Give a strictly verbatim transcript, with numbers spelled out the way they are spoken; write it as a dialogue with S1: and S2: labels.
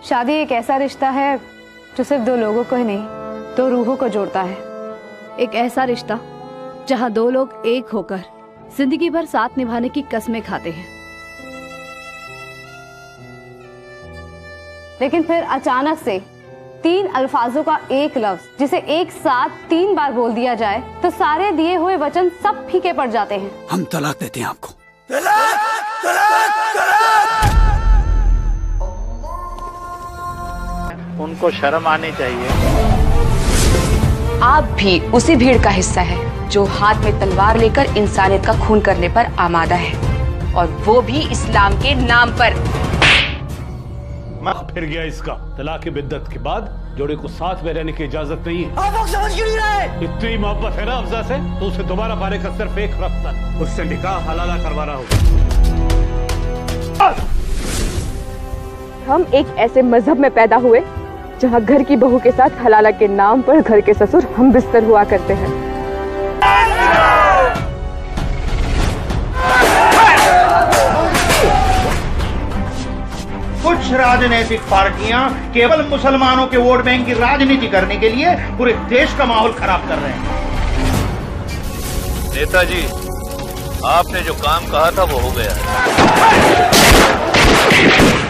S1: शादी एक ऐसा रिश्ता है जो सिर्फ दो लोगों को ही नहीं, दो रूहों को जोड़ता है।
S2: एक ऐसा रिश्ता जहां दो लोग एक होकर जिंदगी भर साथ निभाने की कसमें खाते हैं।
S1: लेकिन फिर अचानक से तीन अल्फाजों का एक लफ्ज जिसे एक साथ तीन बार बोल दिया जाए तो सारे दिए हुए वचन सब फीके पड़ जाते हैं।
S3: हम तलाक देते हैं आपको।
S4: तलाक, तलाक, तलाक।
S5: उनको शर्म आनी चाहिए।
S6: आप भी उसी भीड़ का हिस्सा है जो हाथ में तलवार लेकर इंसानियत का खून करने पर आमादा है, और वो भी इस्लाम के नाम पर।
S7: फिर गया इसका तलाक की बिद्दत के बाद जोड़े को साथ में रहने की इजाजत नहीं है।
S4: आप लोग समझ क्यों नहीं रहे?
S7: इतनी मोहब्बत है ना अफजा से तो उसे दोबारा पाने का सिर्फ एक रास्ता, उससे निकाह हलाला करवाना होगा।
S6: हम एक ऐसे मजहब में पैदा हुए जहाँ घर की बहू के साथ हलाला के नाम पर घर के ससुर हम बिस्तर हुआ करते हैं।
S5: कुछ राजनीतिक पार्टियां केवल मुसलमानों के वोट बैंक की राजनीति करने के लिए पूरे देश का माहौल खराब कर रहे हैं।
S8: नेताजी, आपने जो काम कहा था वो हो गया।